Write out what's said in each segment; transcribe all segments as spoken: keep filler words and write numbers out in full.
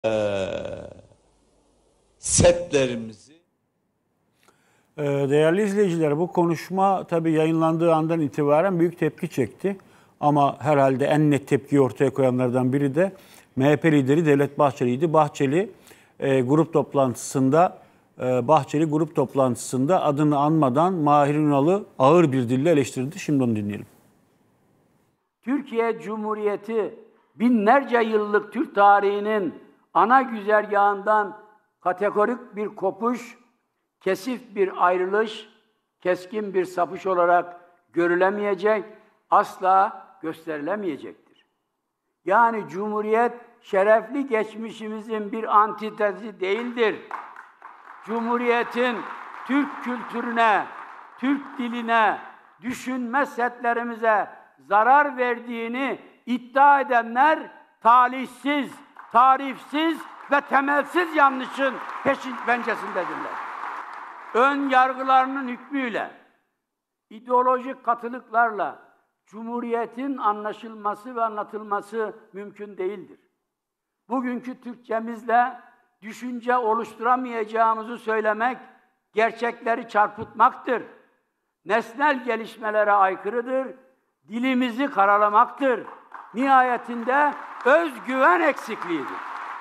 setlerimizi. Değerli izleyiciler, bu konuşma tabii yayınlandığı andan itibaren büyük tepki çekti. Ama herhalde en net tepkiyi ortaya koyanlardan biri de M H P lideri Devlet Bahçeli'ydi. Bahçeli e, grup toplantısında e, Bahçeli grup toplantısında adını anmadan Mahir Ünal'ı ağır bir dille eleştirdi. Şimdi onu dinleyelim. Türkiye Cumhuriyeti binlerce yıllık Türk tarihinin ana güzergahından kategorik bir kopuş, kesif bir ayrılış, keskin bir sapış olarak görülemeyecek, asla gösterilemeyecektir. Yani Cumhuriyet şerefli geçmişimizin bir antitezi değildir. Cumhuriyetin Türk kültürüne, Türk diline, düşünme setlerimize zarar verdiğini iddia edenler talihsiz, tarifsiz ve temelsiz yanlışın peşin pencesindedirler. Ön yargılarının hükmüyle, ideolojik katılıklarla Cumhuriyetin anlaşılması ve anlatılması mümkün değildir. Bugünkü Türkçemizle düşünce oluşturamayacağımızı söylemek, gerçekleri çarpıtmaktır. Nesnel gelişmelere aykırıdır, dilimizi karalamaktır. Nihayetinde özgüven eksikliğidir.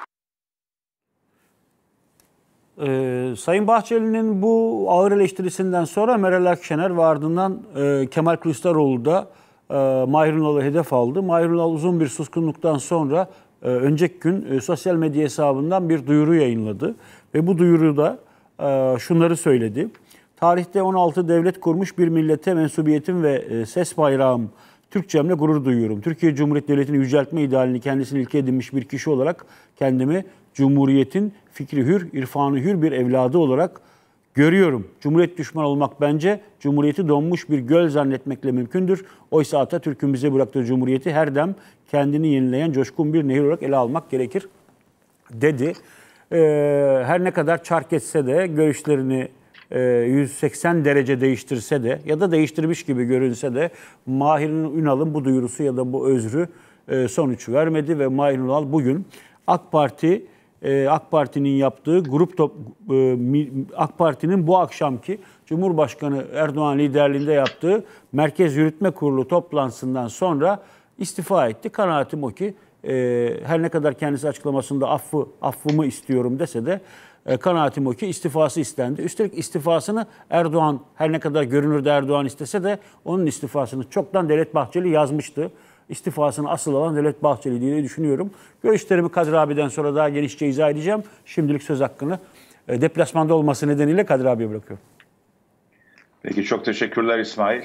Ee, Sayın Bahçeli'nin bu ağır eleştirisinden sonra Meral Akşener ve ardından e, Kemal Kılıçdaroğlu da e, Mahir Ünal'ı hedef aldı. Mahir Ünal uzun bir suskunluktan sonra e, önceki gün e, sosyal medya hesabından bir duyuru yayınladı. Ve bu duyuruda e, şunları söyledi. Tarihte on altı devlet kurmuş bir millete mensubiyetim ve e, ses bayrağım Türkçemle gurur duyuyorum. Türkiye Cumhuriyeti Devleti'ni yüceltme idealini kendisine ilke edinmiş bir kişi olarak kendimi Cumhuriyet'in fikri hür, irfanı hür bir evladı olarak görüyorum. Cumhuriyet düşmanı olmak bence Cumhuriyeti donmuş bir göl zannetmekle mümkündür. Oysa Atatürk'ün bize bıraktığı Cumhuriyeti her dem kendini yenileyen coşkun bir nehir olarak ele almak gerekir dedi. Ee, her ne kadar çark etse de görüşlerini yüz seksen derece değiştirse de ya da değiştirmiş gibi görünse de Mahir Ünal'ın bu duyurusu ya da bu özrü sonuç vermedi ve Mahir Ünal bugün AK Parti AK Parti'nin yaptığı grup top, AK Parti'nin bu akşamki Cumhurbaşkanı Erdoğan liderliğinde yaptığı Merkez Yürütme Kurulu toplantısından sonra istifa etti. Kanaatim o ki her ne kadar kendisi açıklamasında affı affımı istiyorum dese de kanaatim o ki istifası istendi. Üstelik istifasını Erdoğan, her ne kadar görünürde Erdoğan istese de onun istifasını çoktan Devlet Bahçeli yazmıştı. İstifasını asıl alan Devlet Bahçeli diye düşünüyorum. Görüşlerimi Kadir abi'den sonra daha genişçe izah edeceğim. Şimdilik söz hakkını deplasmanda olması nedeniyle Kadir abiye bırakıyorum. Peki, çok teşekkürler İsmail.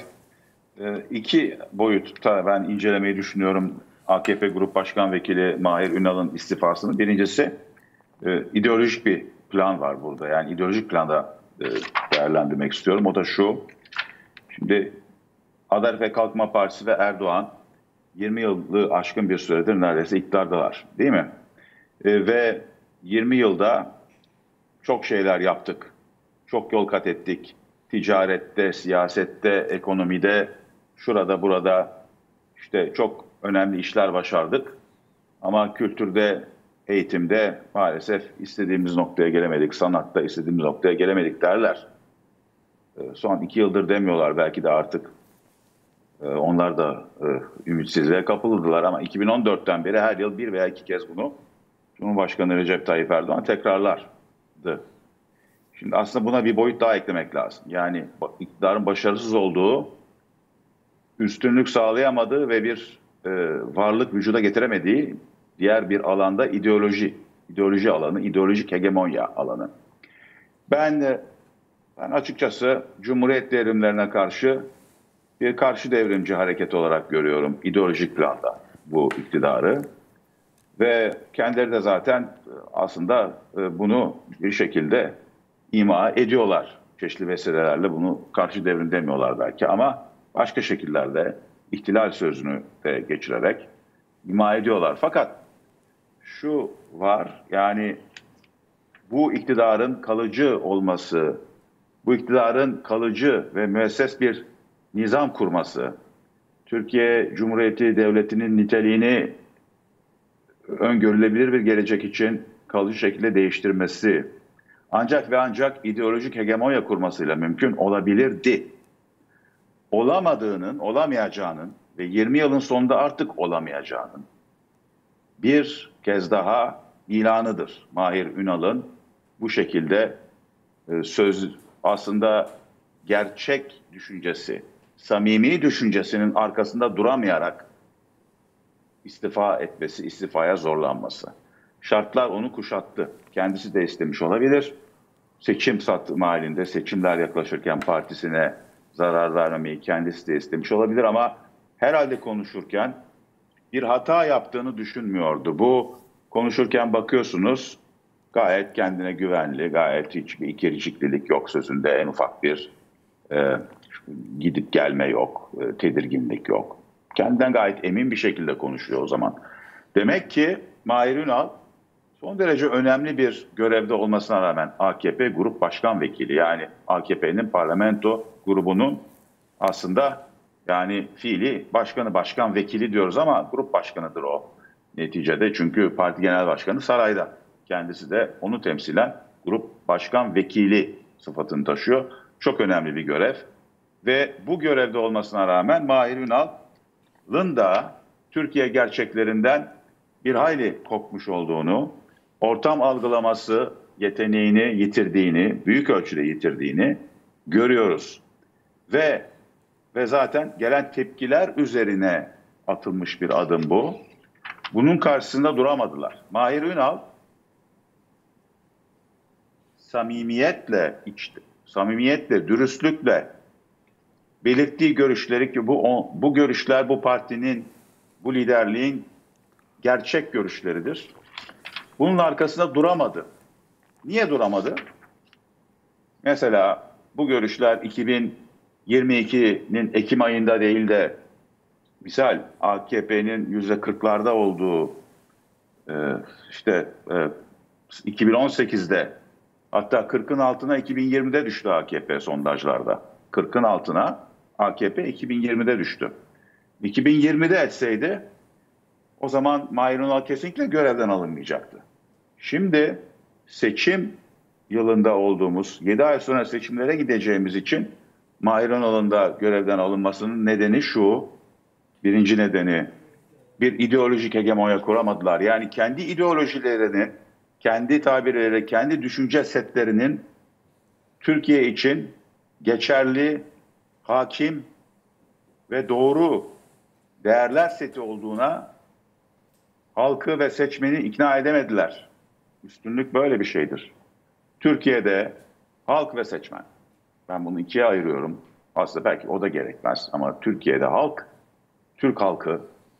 İki boyutta ben incelemeyi düşünüyorum A K P Grup Başkan Vekili Mahir Ünal'ın istifasını. Birincisi ideolojik bir plan var burada. Yani ideolojik planda değerlendirmek istiyorum. O da şu. Şimdi Adalet ve Kalkınma Partisi ve Erdoğan yirmi yılı aşkın bir süredir neredeyse iktidardalar, değil mi? E, ve yirmi yılda çok şeyler yaptık. Çok yol kat ettik. Ticarette, siyasette, ekonomide, şurada burada işte çok önemli işler başardık. Ama kültürde, eğitimde maalesef istediğimiz noktaya gelemedik. Sanatta istediğimiz noktaya gelemedik derler. E, son iki yıldır demiyorlar belki de artık. Onlar da e, ümitsizliğe kapıldılar ama iki bin on dörtten beri her yıl bir veya iki kez bunu Cumhurbaşkanı Recep Tayyip Erdoğan tekrarlardı. Şimdi aslında buna bir boyut daha eklemek lazım. Yani iktidarın başarısız olduğu, üstünlük sağlayamadığı ve bir e, varlık vücuda getiremediği diğer bir alanda ideoloji, ideoloji alanı, ideolojik hegemonya alanı. Ben, ben açıkçası Cumhuriyet devrimlerine karşı bir karşı devrimci hareket olarak görüyorum ideolojik planda bu iktidarı. Ve kendileri de zaten aslında bunu bir şekilde ima ediyorlar. Çeşitli vesilelerle bunu karşı devrim demiyorlar belki ama başka şekillerde ihtilal sözünü de geçirerek ima ediyorlar. Fakat şu var, yani bu iktidarın kalıcı olması, bu iktidarın kalıcı ve müesses bir nizam kurması, Türkiye Cumhuriyeti Devleti'nin niteliğini öngörülebilir bir gelecek için kalıcı şekilde değiştirmesi ancak ve ancak ideolojik hegemonya kurmasıyla mümkün olabilirdi. Olamadığının, olamayacağının ve yirmi yılın sonunda artık olamayacağının bir kez daha ilanıdır. Mahir Ünal'ın bu şekilde e, söz aslında gerçek düşüncesi, samimi düşüncesinin arkasında duramayarak istifa etmesi, istifaya zorlanması. Şartlar onu kuşattı. Kendisi de istemiş olabilir. Seçim satım halinde, seçimler yaklaşırken partisine zarar vermemeyi kendisi de istemiş olabilir ama herhalde konuşurken bir hata yaptığını düşünmüyordu. Bu konuşurken bakıyorsunuz gayet kendine güvenli, gayet hiçbir ikirciklilik yok sözünde, en ufak bir e, gidip gelme yok, e, tedirginlik yok. Kendinden gayet emin bir şekilde konuşuyor o zaman. Demek ki Mahir Ünal son derece önemli bir görevde olmasına rağmen A K P Grup Başkan Vekili, yani A K P'nin parlamento grubunun aslında yani fiili başkanı, başkan vekili diyoruz ama grup başkanıdır o neticede. Çünkü parti genel başkanı sarayda. Kendisi de onu temsilen grup başkan vekili sıfatını taşıyor. Çok önemli bir görev. Ve bu görevde olmasına rağmen Mahir Ünal'ın da Türkiye gerçeklerinden bir hayli kopmuş olduğunu, ortam algılaması yeteneğini yitirdiğini, büyük ölçüde yitirdiğini görüyoruz. Ve ve zaten gelen tepkiler üzerine atılmış bir adım bu. Bunun karşısında duramadılar. Mahir Ünal samimiyetle, içti, samimiyetle, dürüstlükle belirttiği görüşleri ki bu bu görüşler bu partinin, bu liderliğin gerçek görüşleridir. Bunun arkasında duramadı. Niye duramadı? Mesela bu görüşler iki bin yirmi ikinin Ekim ayında değil de misal A K P'nin yüzde kırklarda olduğu işte iki bin on sekizde hatta kırkın altına iki bin yirmide düştü A K P sondajlarda. kırkın altına A K P iki bin yirmide düştü. iki bin yirmide etseydi o zaman Mahir Ünal kesinlikle görevden alınmayacaktı. Şimdi seçim yılında olduğumuz, yedi ay sonra seçimlere gideceğimiz için Mahir Ünal'ın da görevden alınmasının nedeni şu, birinci nedeni bir ideolojik hegemonya kuramadılar. Yani kendi ideolojilerini, kendi tabirleri, kendi düşünce setlerinin Türkiye için geçerli, hakim ve doğru değerler seti olduğuna halkı ve seçmeni ikna edemediler. Üstünlük böyle bir şeydir. Türkiye'de halk ve seçmen, ben bunu ikiye ayırıyorum. Aslında belki o da gerekmez ama Türkiye'de halk, Türk halkı,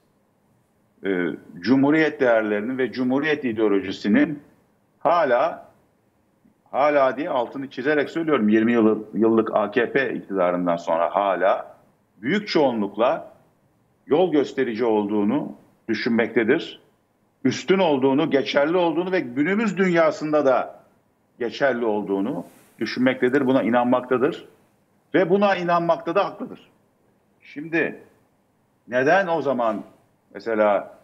e, Cumhuriyet değerlerinin ve Cumhuriyet ideolojisinin hala, hala diye altını çizerek söylüyorum, yirmi yıl, yıllık A K P iktidarından sonra hala büyük çoğunlukla yol gösterici olduğunu düşünmektedir. Üstün olduğunu, geçerli olduğunu ve günümüz dünyasında da geçerli olduğunu düşünmektedir, buna inanmaktadır ve buna inanmakta da haklıdır. Şimdi neden o zaman mesela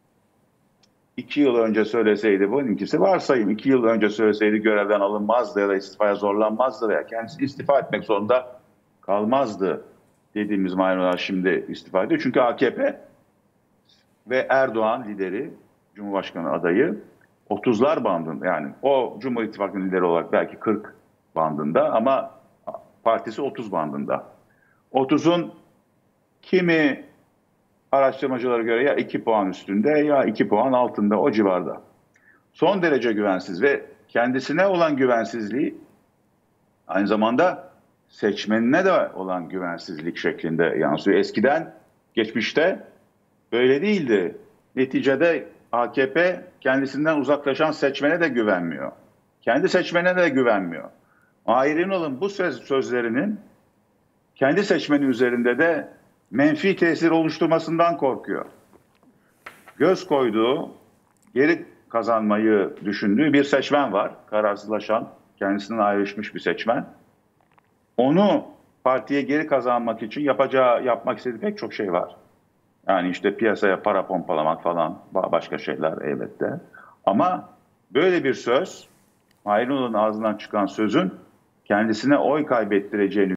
iki yıl önce söyleseydi, bununkisi varsayım, iki yıl önce söyleseydi görevden alınmazdı ya da istifaya zorlanmazdı veya kendisi istifa etmek zorunda kalmazdı dediğimiz Mahir Ünal şimdi istifa ediyor. Çünkü A K P ve Erdoğan lideri, Cumhurbaşkanı adayı otuzlar bandında, yani o Cumhur İttifakı'nın lideri olarak belki kırk bandında ama partisi otuz bandında. otuzun kimi araştırmacılara göre ya iki puan üstünde ya iki puan altında, o civarda. Son derece güvensiz ve kendisine olan güvensizliği aynı zamanda seçmenine de olan güvensizlik şeklinde yansıyor. Eskiden, geçmişte böyle değildi. Neticede A K P kendisinden uzaklaşan seçmene de güvenmiyor. Kendi seçmenine de güvenmiyor. Mahir Ünal'ın bu söz, sözlerinin kendi seçmeni üzerinde de menfi tesir oluşturmasından korkuyor. Göz koyduğu, geri kazanmayı düşündüğü bir seçmen var. Kararsızlaşan, kendisinden ayrışmış bir seçmen. Onu partiye geri kazanmak için yapacağı, yapmak istediği pek çok şey var. Yani işte piyasaya para pompalamak falan, başka şeyler elbette. Ama böyle bir söz, Mahir Ünal'ın ağzından çıkan sözün kendisine oy kaybettireceğini